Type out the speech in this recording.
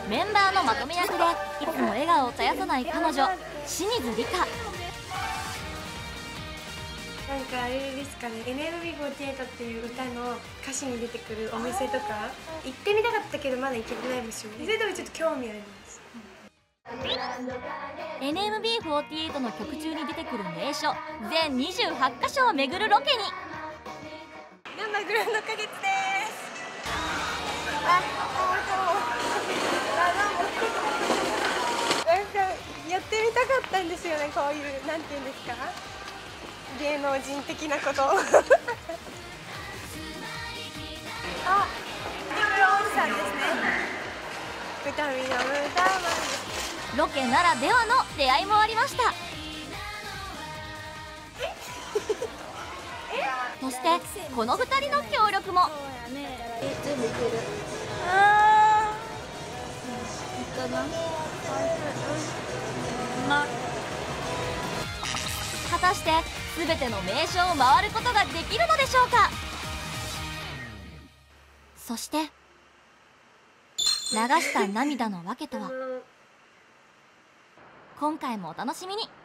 メンバーのまとめ役でいつも笑顔を絶やさない彼女、清水梨花。 なんかあれですかね、 NMB48 っていう歌の歌詞に出てくるお店とか行ってみたかったけどまだ行けてない場所、それでもちょっと興味あります。 NMB48 の曲中に出てくる名所全28カ所を巡るロケに。 ナンバーグランド花月です。なんかやってみたかったんですよね、こういうなんていうんですか、芸能人的なことあ、リブロンさんですね。歌見の歌マン。 ロケならではの出会いもありました。そしてこの2人の協力も。果たして全ての名所を回ることができるのでしょうか。そして流した涙の訳とは。今回もお楽しみに。